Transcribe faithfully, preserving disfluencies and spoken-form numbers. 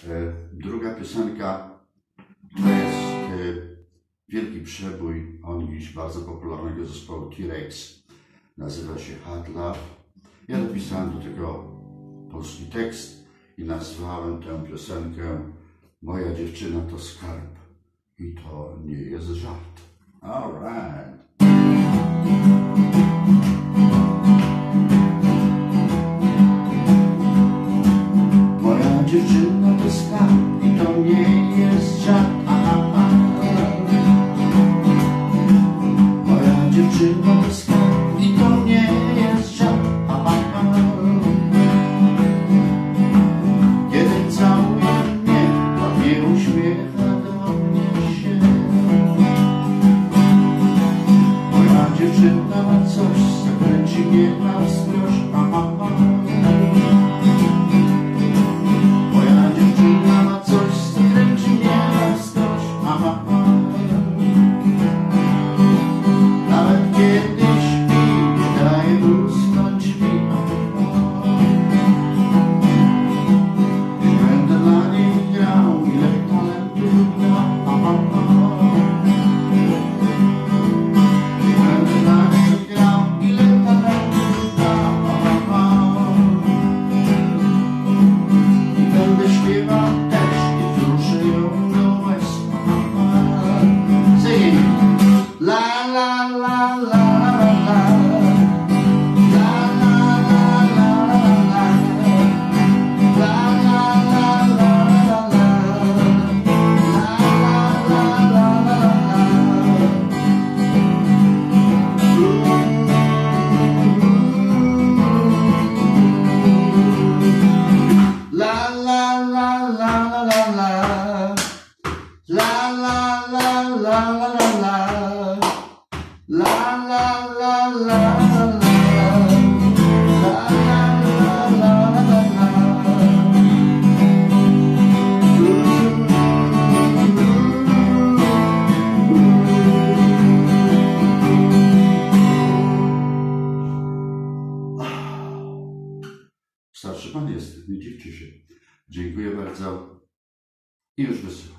Druga piosenka to jest wielki przebój ongiś bardzo popularnego zespołu T-Rex. Nazywa się Hard Love. Ja dopisałem do tego polski tekst i nazwałem tę piosenkę Moja dziewczyna to skarb i to nie jest żart. All right. Moja dziewczyna to skarb i to nie jest żart. Moja dziewczyna to skarb i to nie jest żart. Kiedy całuje mnie, ładnie uśmiecha do mnie się. Moja dziewczyna ma coś, zakręci mnie na wskroś. Moja dziewczyna ma coś, zakręci mnie na wskroś. Nawet kiedy śpi, nie daje usnąć mi. I będę dla niej grał, ile talentów ma. I będę dla niej grał, ile talentów ma. I będę śpiewał też i wzruszę ją do łez. Sing! La la la la la. La la la la la. La la la la la la. La la la la la. La la la la la la. La la la la la la. La la la la la. La la la la la. Starszy pan jest, nie dziwcie się. Dziękuję bardzo i już wysyłam.